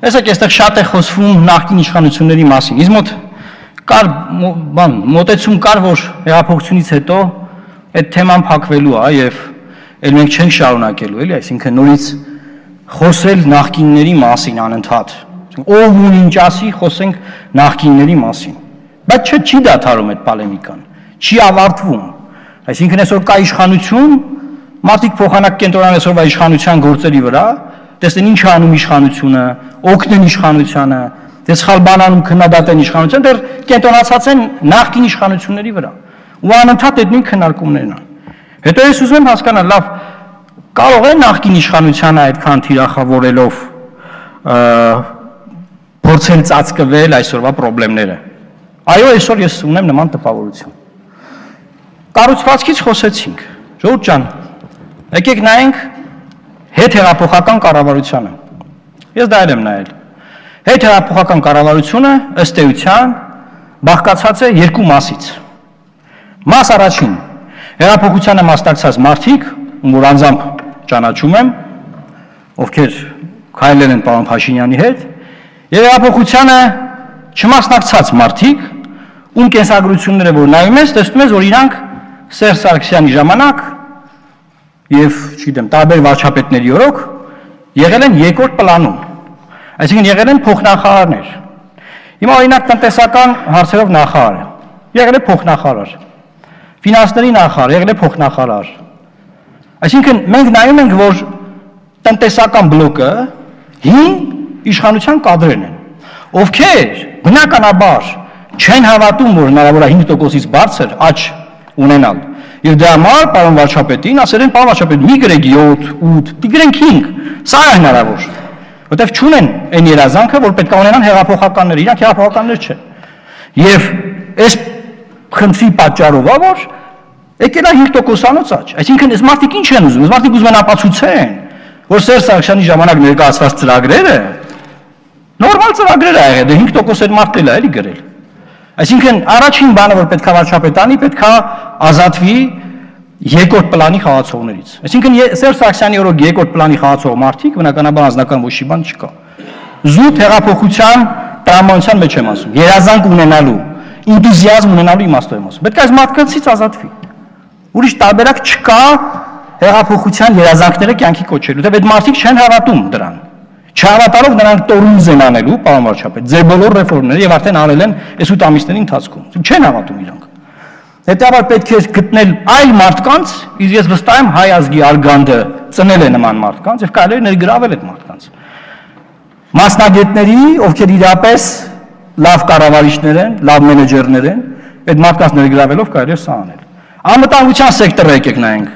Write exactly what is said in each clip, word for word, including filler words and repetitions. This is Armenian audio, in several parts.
Տեսեք, այստեղ շատ է խոսվում նախկին իշխանությունների մասին։ Իսկ մոտ կար բան, մոտեցում կար, որ հեղափոխությունից հետո այդ թեման փակվելու է եւ այլ մենք չենք շարունակելու, էլի, այսինքն նորից խոսել նախկինների մասին անընդհատ։ Ով ու ինչ ասի, խոսենք նախկինների մասին։ Բայց չէ, չի դադարում այդ պոլեմիկան, չի ավարտվում։ Այսինքն այսօր կա իշխանություն, մարդիկ փոխանակ կենտրոնան այսօրվա իշխանության գործերի վրա, տեսնեն ինչ է անում իշխանությունը, օգնեն իշխանությանը, դե սխալ բան անում քննադատեն իշխանության, դեռ կենտրոնացած են նախկին իշխանությունների վրա։ Ու անընդհատ այդ նույն քննարկումներն են։ Հետո ես ուզում եմ հասկանալ, լավ, կարող է նախկին իշխանությանը այդքան թիրախավորելով փորձել ծածկվել այսօրվա խնդիրները։ Այո, այսօր ես ունեմ նման տպավորություն։ Կառուցվածքից խոսեցինք, ժողովուրդ ջան, եկեք նայենք հետհեղափոխական կառավարությանը։ Ես դա եմ նայել։ Հետհեղափոխական կառավարությունը ըստ էության բաղկացած է երկու մասից։ Մաս առաջին, հեղափոխությանը մասնակցած մարդիկ, որ անձամբ ճանաչում եմ, ովքեր քայլել են պարոն Փաշինյանի հետ, եւ հեղափոխությանը չմասնակցած մարդիկ, ում կենսագրությունները որ նայում ես, տեսնում ես, որ իրանք Սերժ Սարգսյանի ժամանակ եւ, չգիտեմ, տարբեր վարչապետների օրոք եղել են երկրորդ պլանում։ Այսինքն եղել են փոխնախարարներ։ Հիմա օրինակ տնտեսական հարցերով նախարար է, եղել է փոխնախարար։ Ֆինանսների նախարար, եղել է փոխնախարար։ Այսինքն մենք նայում ենք, որ տնտեսական բլոկը հին իշխանության կադրերն են, ովքեր բնականաբար չեն հավատում, որ հնարավոր է հինգ տոկոսից բարձր աճ ունենալ։ Եվ դրա համար պարոն վարչապետին ասել են, պարոն վարչապետ, մի գրեք յոթ, ութ, գրենք հինգ, սա է հնարավոր։ Որտեվ չունեն այն երազանքը, որ պետք է ունենան հեղափոխականները, իրանք հեղափոխականներ չեն։ Եվ այս խնդրի պատճառով է, որ եկել է հինգ տոկոսանոց աճ։ Այսինքն այս մարդիկ ինչ են ուզում, այս մարդիկ ուզում են ապացուցեն, որ Սերժ Սարգսյանի ժամանակ ներկայացված ծրագրերը նորմալ ծրագրեր է եղել, դե հինգ տոկոս էլ մարդ էլ է էլի գրել։ Այսինքն առաջին բանը, որ պետք է վարչապետանի, պետք է ազատվի երկրորդ պլանի խաղացողներից։ Այսինքն Սերժ Սարգսյանի օրոք երկրորդ պլանի խաղացող մարդիկ, բնականաբար անձնական ոչ մի բան չկա։ Զուտ հեղափոխության տրամաբանության մեջ եմ ասում, երազանք ունենալու, ինտուզիազմ ունենալու իմաստով եմ ասում։ Պետք է այս մարդկանցից ազատվի։ Ուրիշ տարբերակ չկա հեղափոխության երազանքները կյանքի կոչելու, որտեղ այդ մարդիկ չեն հավատում դրան։ Չհավատալով նրանք տորույզ են անելու, պարոն վարչապետ, ձեր բոլոր ռեֆորմները եւ արդեն արել են այս ութ ամիսների ընթացքում։ Չեն հավատում իրանք։ Հետեւաբար պետք է գտնել այլ մարդկանց, իսկ ես վստահ եմ հայ ազգի արգանդը ծնել է նման մարդկանց եւ կարելի է ներգրավել այդ մարդկանց։ Մասնագետների, ովքեր իրապես լավ կառավարիչներ են, լավ մենեջերներ են, այդ մարդկանց ներգրավելով կարելի է սա անել։ Անվտանգության սեկտորը եկեք նայենք։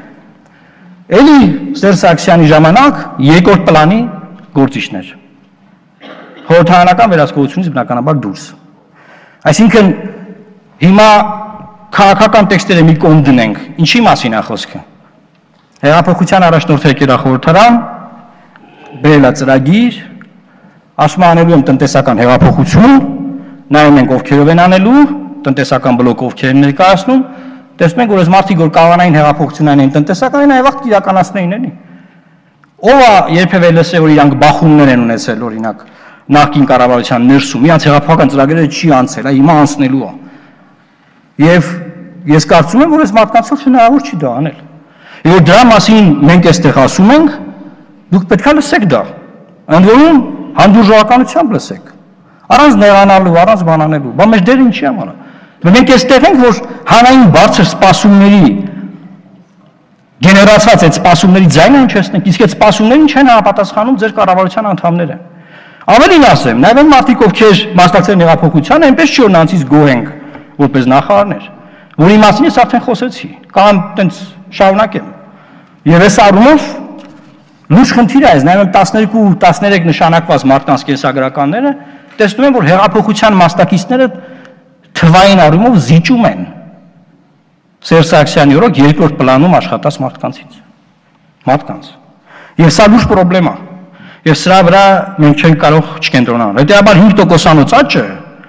Էլի Սերժ Սարգսյանի ժամանակ երկրորդ պլանի գործիչներ։ Խորհրդարանական վերահսկողությունից բնականաբար դուրս։ Այսինքն հիմա քաղաքական տեքստերը մի կողմ դնենք, ինչի մասին է խոսքը։ Հեղափոխության առաջնորդը եկել է խորհրդարան, բերել է ծրագիր, ասում է անելու եմ տնտեսական հեղափոխություն, նայում ենք ովքերով են անելու, տնտեսական բլոկը ովքեր են ներկայացնում, տեսնում ենք, որ այս մարդիկ որ կարողանային հեղափոխություն անեն տնտեսականին, այվաղ իրականացնեին էլի։ Ով է երբևէ լսել, որ իրանք բախումներ են ունեցել, օրինակ, նախկին կառավարության ներսում, իրանք հեղափոխական ծրագրերը չի անցել, հիմա անցնելու է։ Եվ ես կարծում եմ, որ այս մարդկանցով հնարավոր չի դա անել։ Եվ որ դրա մասին մենք այստեղ ասում ենք, դուք պետք է լսեք դա։ Ընդ որում հանդուրժողականությամբ լսեք։ Առանց նեղանալու, առանց բանանելու, բա մեր դերը ինչի համար է։ Մենք այստեղ ենք, որ հանրային բարձր սպասումների գեներացված այդ սպասումների ձայնը հնչեցնենք, իսկ այդ սպասումներին չեն համապատասխանում ձեր կառավարության անդամները։ Ավելին ասեմ, նաև այն մարդիկ, ովքեր մասնակցել են հեղափոխությանը, այնպես չի որ նրանցից գոհ ենք որպես նախարարներ, որի մասին ես արդեն խոսեցի, կամ տենց շարունակեմ։ Եվ այս առումով լուրջ խնդիր է, նայում եմ տասներկու տասներեք նշանակված մարդկանց կենսագրականները, տեսնում եմ, որ հեղափոխության մասնակիցները թվային առումով զիջում են Սերժ Սարգսյանի օրոք երկրորդ պլանում աշխատած մարդկանցից։ Մարդկանց։ Եվ սա լուրջ խնդրեմ է։ Եվ սրա վրա մենք չենք կարող չկենտրոնանալ։ Հետեւաբար հինգ տոկոսանոց աճը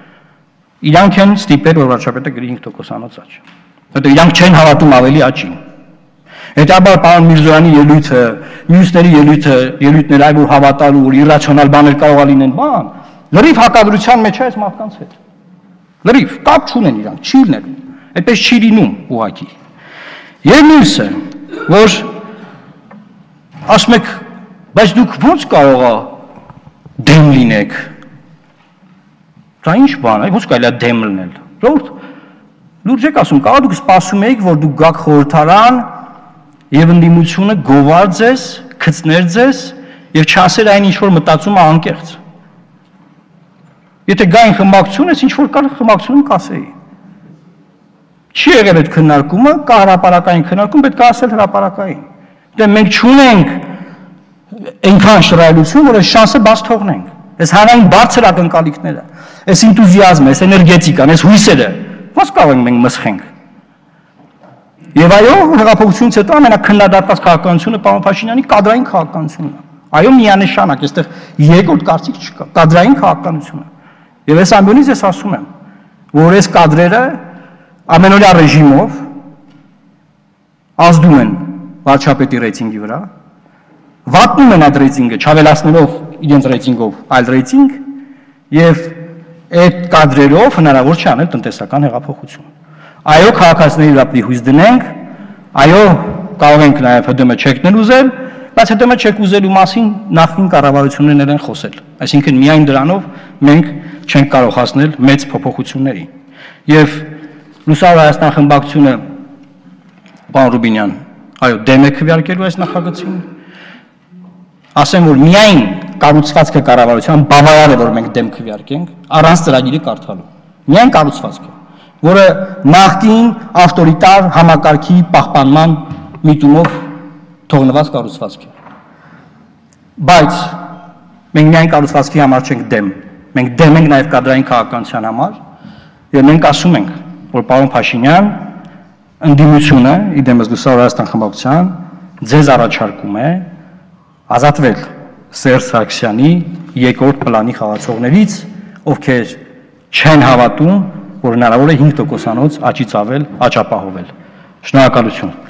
իրանք են ստիպել, որ վարչապետը գրի հինգ տոկոսանոց աճ։ Հետո իրանք չեն հավատում ավելի աճին։ Հետաբար պարոն Միրզոյանի ելույթը, մյուսների ելույթը, ելույթները այլ որ հավատալու, որ իրացիոնալ բաներ կարող է լինեն, բան, լրիվ հակադրության մեջ է այս մարդկանց հետ։ Լրիվ, կապ չունեն իրանք, չի լինելու։ Այդպես չի լինում ուղղակի։ Եվ մյուսը, որ ասում եք, բայց դուք ո՞նց կարող է դեմ լինեք։ Դա ինչ բան է, ո՞նց կարելի է դեմ լինել։ Ժողովուրդ, լուրջ եք ասում, կարող դուք սպասում եք, որ դուք գաք խորհրդարան եւ ընդդիմությունը գովար ձեզ, գցներ ձեզ եւ չասեր այն ինչ որ մտածում է անկեղծ։ Եթե գային խմբակցություն, ես ինչ որ կար խմբակցությունում կասեի։ Չի եղել այդ քննարկումը, կա հրապարակային քննարկում, պետք է ասել հրապարակային։ Դե մենք չունենք այնքան շռայլություն, որ այս շանսը բաց թողնենք։ Այս հանրային բարձր ակնկալիքները, այս ինտուզիազմը, այս էներգետիկան, այս հույսերը, ո՞նց կարող ենք մենք մսխենք։ Եվ այո, հեղափոխությունից հետո ամենաքննադատված քաղաքականությունը պարոն Փաշինյանի կադրային քաղաքականությունն է։ Այո, միանշանակ, այստեղ երկրորդ կարծիք չկա, կադրային քաղաքականությունը։ Եվ այս ամբյոնից ես ասում եմ, որ այս կադրերը ամենօրյա ռեժիմով ազդում են վարչապետի ռեյտինգի վրա, վատնում են այդ ռեյտինգը, չավելացնելով իրենց ռեյտինգով այլ ռեյտինգ, եւ այդ կադրերով հնարավոր չէ անել տնտեսական հեղափոխություն։ Այո, քաղաքացիների վրա պիտի հույս դնենք, այո, կարող ենք նաև Հ Դէ Էմ չեկնել ուզել, բայց Հ Դէ Էմ չեք ուզելու մասին նախին կառավարություններն են խոսել։ Այսինքն միայն դրանով մենք չենք կարող հասնել մեծ փոփոխությունների։ Եվ Լուսավոր Հայաստան խմբակցությունը պարոն Ռուբինյան, այո, դեմ է քվեարկելու այս նախագծին։ Ասեմ, որ միայն կառուցվածքը կառավարության բավարար է, որ մենք դեմ քվեարկենք, առանց ծրագիրը կարդալու։ Միայն կառուցվածքը, որը նախկին ավտորիտար համակարգի պահպանման միտումով թողնված կառուցվածք է։ Բայց մենք միայն կառուցվածքի համար չենք դեմ, մենք դեմ ենք նաև կադրային քաղաքականության համար, եւ մենք ասում ենք, որ պարոն Փաշինյան ընդդիմությունը, իդեմս Լուսավոր Հայաստան խմբակցության ձեզ առաջարկում է ազատվել Սերժ Սարգսյանի երկրորդ պլանի խաղացողներից, ովքեր չեն հավատում, որ հնարավոր է հինգ տոկոսանոց աճից ավել աճ ապահովել։ Շնորհակալություն։